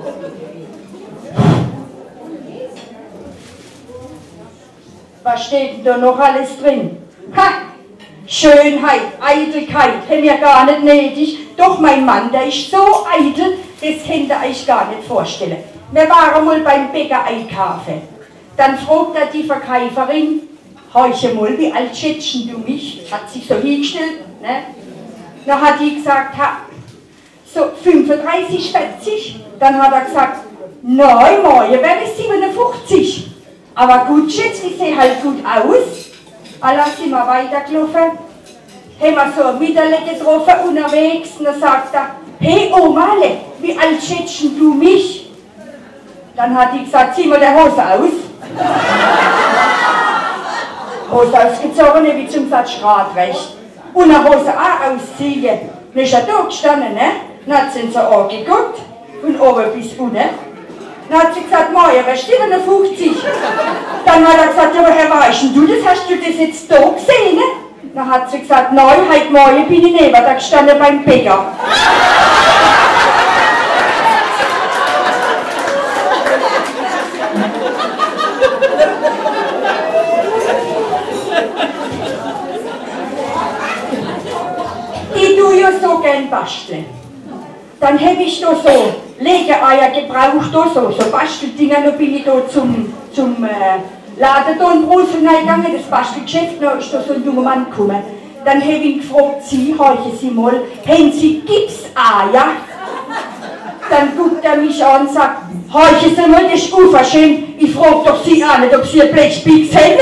Was steht denn da noch alles drin? Ha! Schönheit, Eitelkeit, hätte mir gar nicht nötig. Doch mein Mann, der ist so eitel, das könnt ihr euch gar nicht vorstellen. Wir waren mal beim Bäcker einkaufen. Dann fragt er die Verkäuferin, heuche mal, wie alt schätzt du mich? Hat sich so hingestellt, ne? Dann hat die gesagt, so 35, 40. Dann hat er gesagt, nein, morgen wäre ich 57. Aber gut, schätzt, ich sehe halt gut aus. Allah sind wir weitergelaufen. Haben wir so ein Widerle getroffen unterwegs. Und dann sagt er, hey Omale, wie alt schätzt du mich? Dann hat die gesagt, zieh mal die Hose aus. Hose ausgezogen, wie zum Satz recht. Und eine Hose auch ausziehen. Dann ist er da gestanden, ne? Dann hat sie ihn so angeguckt, von oben bis unten. Dann hat sie gesagt, Maja, wer steht 57? Dann hat er gesagt, ja, aber Herr weißt du das? Hast du das jetzt da gesehen? Dann hat sie gesagt, nein, heute Morgen bin ich neben da gestanden beim Bäcker. Ich tue ja so gern basteln. Dann habe ich da so Legeeier gebraucht, da so Basteldinger, da bin ich da zum Laden da in Brüssel gegangen, das Bastelgeschäft, da ist da so ein junger Mann gekommen. Dann habe ich ihn gefragt, Sie, horchen Sie mal, haben Sie Gipseier? Dann guckt er mich an und sagt, horchen Sie mal, das ist unverschämt, ich frage doch Sie auch nicht, ob Sie ein Blechspieß haben.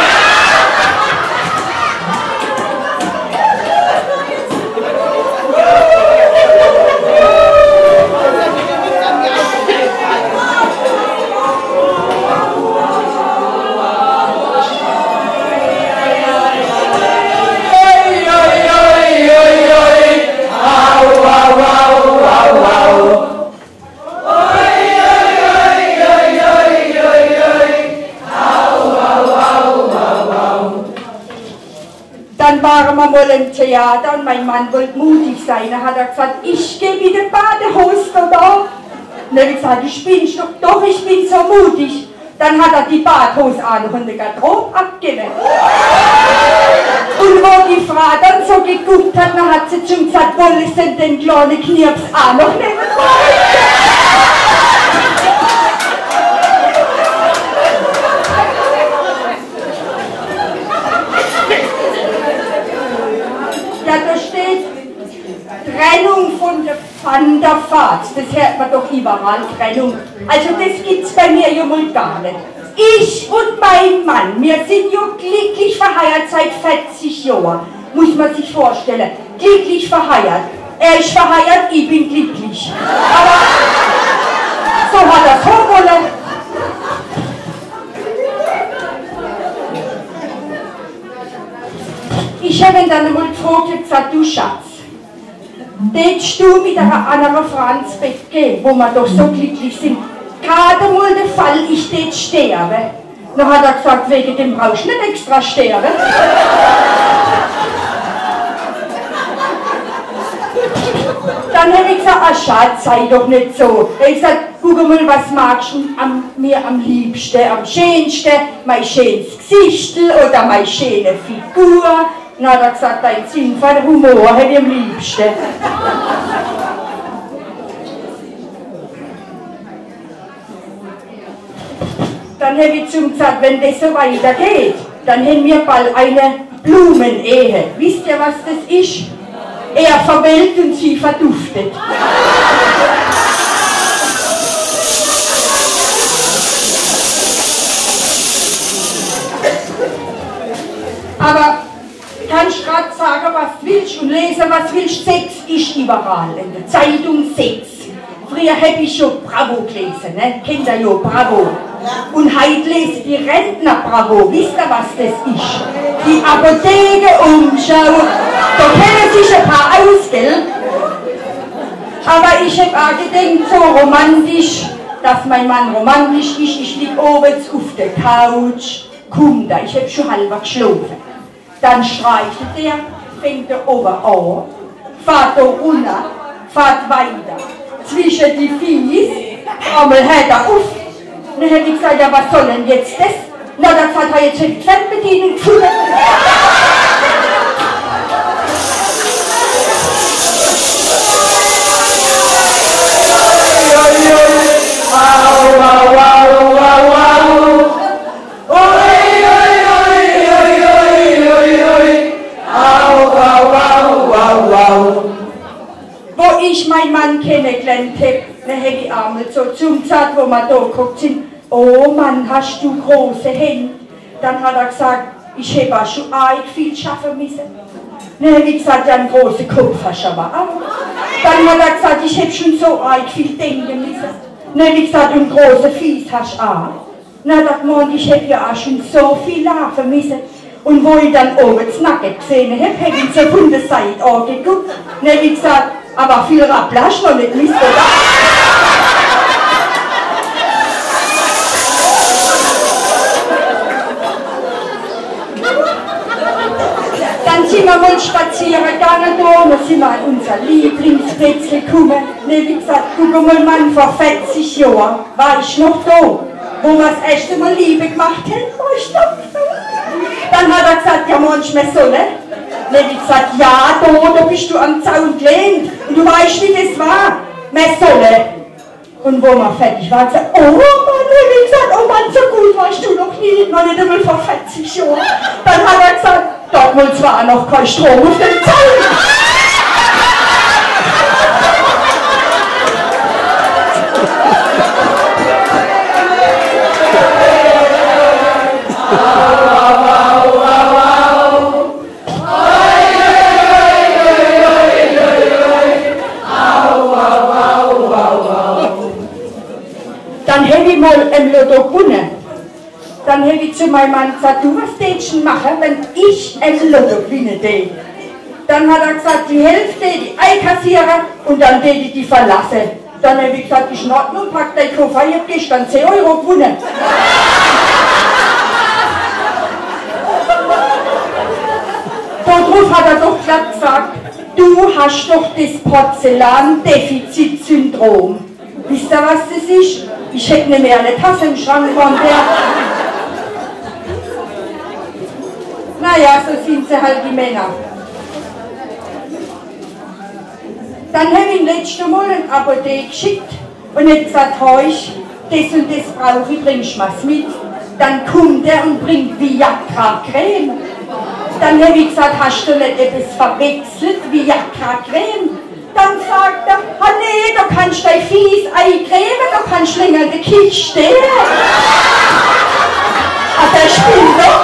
Dann waren wir mal im Theater und mein Mann wollte mutig sein. Dann hat er gesagt, ich gehe mit der Badehose da. Und dann habe ich gesagt, du spinnst doch, ich bin so mutig. Dann hat er die Badehose auch noch in der Garderobe abgegeben. Und wo die Frau dann so geguckt hat, dann hat sie schon gesagt, wollen Sie den kleinen Knirps auch noch nehmen? Ja, da steht Trennung von der Fahrt. Das hört man doch überall, Trennung. Also das gibt's bei mir ja mal gar nicht. Ich und mein Mann, wir sind ja glücklich verheiratet seit 40 Jahren. Muss man sich vorstellen. Glücklich verheiratet. Er ist verheiratet, ich bin glücklich. Aber so hat er es wollen. Ich habe ihn dann einmal gefragt und gesagt, du Schatz, willst du mit einer anderen Frau ins Bett gehen, wo wir doch so glücklich sind? Gerade mal der Fall, ich tät sterben. Dann hat er gesagt, wegen dem brauchst du nicht extra sterben. Dann habe ich gesagt, ah Schatz, sei doch nicht so. Er hat gesagt, guck mal, was magst du mir am liebsten, am schönsten? Mein schönes Gesichtel oder meine schöne Figur? Dann hat er gesagt, dein Sinn von Humor habe ich am liebsten. Dann habe ich zu ihm gesagt, wenn das so weitergeht, dann haben wir bald eine Blumenehe. Wisst ihr, was das ist? Er verwelkt und sie verduftet. Aber kannst du gerade sagen, was du willst und lesen, was du willst. Sex ist überall. In der Zeitung Sex. Früher habe ich schon Bravo gelesen, ne? Kennt ihr ja Bravo. Und heute lese die Rentner Bravo. Wisst ihr, was das ist? Die Apotheke Umschau. Da kennen sich ein paar aus, gell? Aber ich habe auch gedacht, so romantisch, dass mein Mann romantisch ist. Ich liege oben auf der Couch, komm da, ich habe schon halber geschlafen. Dann streichelt er, fängt er oben an, fährt da runter, fährt weiter. Zwischen die Fies, einmal hört er auf. Dann hätte ich gesagt, ja, was soll denn jetzt das? Na, das hat er jetzt die Fernbedienung gefunden. Au, Wo ich meinen Mann kennengelernt habe, dann habe ich einmal so zum gesagt, wo wir da geguckt sind, oh Mann, hast du große Hände? Dann hat er gesagt, ich habe auch schon arg viel schaffen müssen. Dann habe ich gesagt, ja, einen großen Kopf hast du aber auch. Dann hat er gesagt, ich habe schon so arg viel denken müssen. Dann habe ich gesagt, einen großen Fies hast du auch. Dann hat er gemeint, ich habe ja auch schon so viel laufen müssen. Und wo ich dann oben das Nacken gesehen habe, habe ich zur Bundesseite angeguckt. Dann habe ich gesagt, aber viel Rappel hast du noch nicht müssen, oder? Dann sind wir mal spazieren gegangen da, dann sind wir an unser Lieblingsplätzchen gekommen. Dann habe ich gesagt, guck mal Mann, vor 40 Jahren war ich noch da, wo wir das erste Mal Liebe gemacht haben, war ich noch da. Dann hat er gesagt, ja manchmal so, ne? Dann habe ich gesagt, ja, da bist du am Zaun gelehnt und du weißt, wie das war. Messolle. Und wo wir fertig waren, gesagt, oh Mann, habe ich gesagt, oh Mann, so gut warst du noch nie, noch nicht einmal vor 40 Jahren. Dann hat er gesagt, damals war noch kein Strom auf dem Zaun. Dann habe ich mal im Lotto gewonnen. Dann habe ich zu meinem Mann gesagt, du, was tätst du machen, wenn ich im Lotto gewinnen würde? Dann hat er gesagt, die Hälfte die einkassieren und dann würde ich die verlassen. Dann habe ich gesagt, ich schnapp nur, pack deinen Koffer, ich habe gestern 10 Euro gewonnen. Darauf hat er doch glatt gesagt, du hast doch das Porzellandefizitsyndrom. Wisst ihr, was das ist? Ich hätte nicht mehr eine Tasse im Schrank von der. Naja, so sind sie halt die Männer. Dann habe ich ihn letztes Mal in die Apotheke geschickt und hat gesagt, heuch, das und das brauche ich, bringst du was mit. Dann kommt er und bringt Viagra-Creme. Dann habe ich gesagt, hast du nicht etwas verwechselt, Viagra-Creme? Dann sagt er, ah nee, da kannst du dein Fies eincremen, da kannst du länger in der Kiste stehen. Ah, der spielt doch.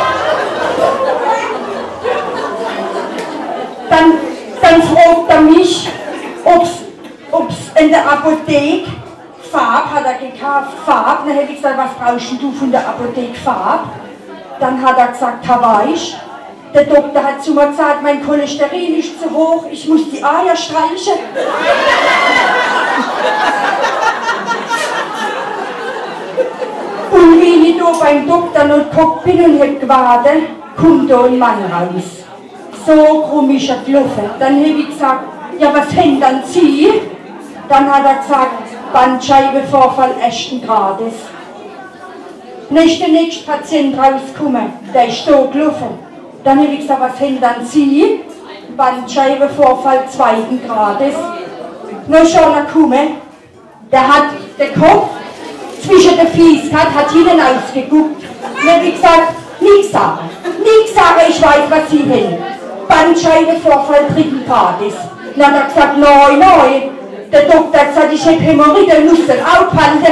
Dann fragt er mich, ob's in der Apotheke Farbe, hat er gekauft, Farbe. Dann habe ich gesagt, was brauchst du von der Apotheke Farbe? Dann hat er gesagt, weißt du, der Doktor hat zu mir gesagt, mein Cholesterin ist zu hoch, ich muss die Eier streichen. Und wie ich da beim Doktor noch geguckt bin und hab gewartet, kommt da ein Mann raus. So krumm ist er gelaufen. Dann habe ich gesagt, ja, was haben dann Sie? Dann hat er gesagt, Bandscheibenvorfall 1. Grades. Dann ist der nächste Patient rausgekommen, der ist da gelaufen. Dann habe ich gesagt, was haben dann Sie? Bandscheibenvorfall 2. Grades. Dann ist schon gekommen, der hat den Kopf zwischen den Fies gehabt, hat hinten ausgeguckt. Dann habe ich gesagt, nichts sagen, ich weiß, was Sie haben. Bandscheibenvorfall 3. Grades. Dann hat er gesagt, nein. Der Doktor hat gesagt, ich habe Hämorrhoiden, muss den aufhalten.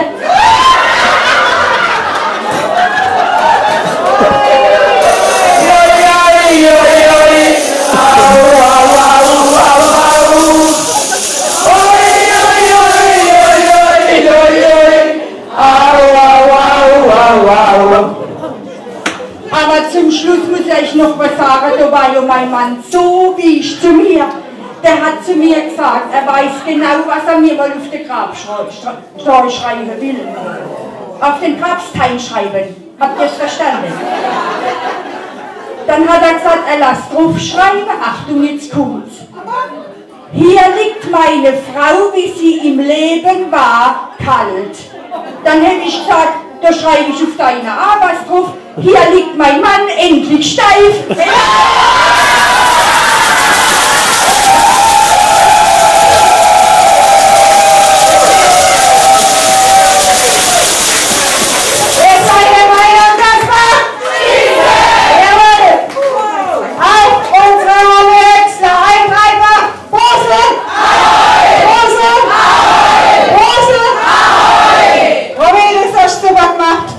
Aber zum Schluss muss ich noch was sagen, da war ja mein Mann so wichtig zu mir. Der hat zu mir gesagt, er weiß genau, was er mir mal auf den Grabstein schreiben will. Auf den Grabstein schreiben. Habt ihr es verstanden? Dann hat er gesagt, er lässt draufschreiben, Achtung, jetzt kommt's. Hier liegt meine Frau, wie sie im Leben war, kalt. Dann hätte ich gesagt, da schreibe ich auf deine Arbeit drauf, hier liegt mein Mann, endlich steif.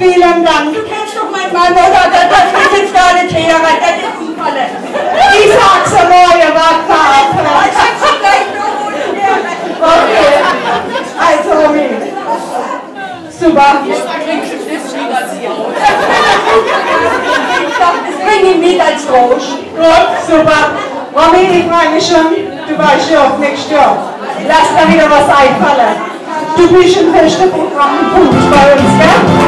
Vielen Dank. Du kennst doch meinen Mann, oder? Das ist jetzt gar nicht her, weil das ist ein Falle. Ich sag's einmal, ihr wart Vater. Ich sag's gleich noch. Okay. Also, super. Das bringe ich mit als Trost. Gut, super. Romy, ich meine schon, du weißt ja auch nächstes Jahr. Lass da wieder was einfallen. Du bist ein fester Programmpunkt bei uns, gell?